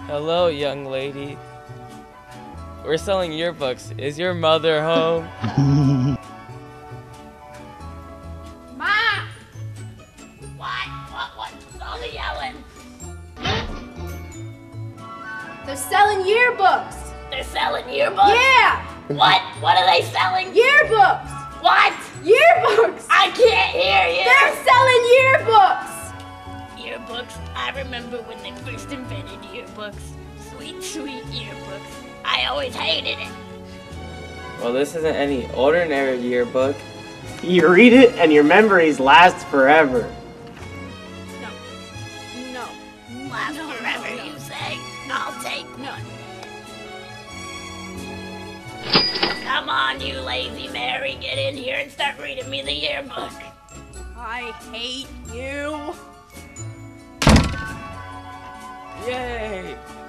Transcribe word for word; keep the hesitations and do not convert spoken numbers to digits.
Hello, young lady. We're selling yearbooks. Is your mother home? Ma! What? What? What's all the yelling? They're selling yearbooks. They're selling yearbooks? Yeah! What? What are they selling? Yearbooks! What? Yearbooks! I can't hear you! They're selling yearbooks! Yearbooks? I remember when they first invented yearbooks. Sweet, sweet yearbooks. I always hated it. Well, this isn't any ordinary yearbook. You read it and your memories last forever. No. No. Last No, forever, no, no. you say? I'll take none. Come on, you lazy Mary, get in here and start reading me the yearbook. I hate you. Yay!